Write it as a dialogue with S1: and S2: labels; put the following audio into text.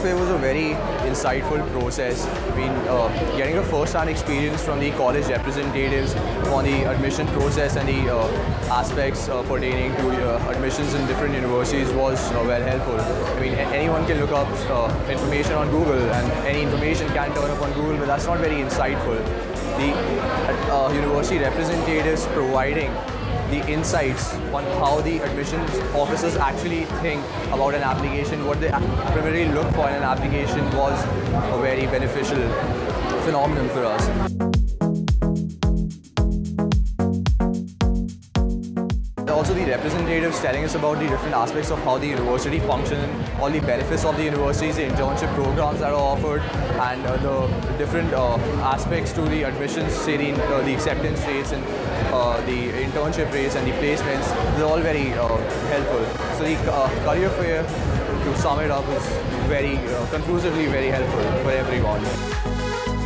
S1: fair was a very insightful process. I mean, getting a first-hand experience from the college representatives on the admission process and the aspects pertaining to admissions in different universities was well helpful. I mean, anyone can look up information on Google, and any information can turn up on Google, but that's not very insightful. The university representatives providing the insights on how the admissions officers actually think about an application, what they primarily look for in an application, was a very beneficial phenomenon for us. Also, the representatives telling us about the different aspects of how the university functions, all the benefits of the universities, the internship programs that are offered, and the different aspects to the admissions, say the acceptance rates and the internship rates and the placements, they're all very helpful. So the career fair, to sum it up, is very conclusively very helpful for everyone.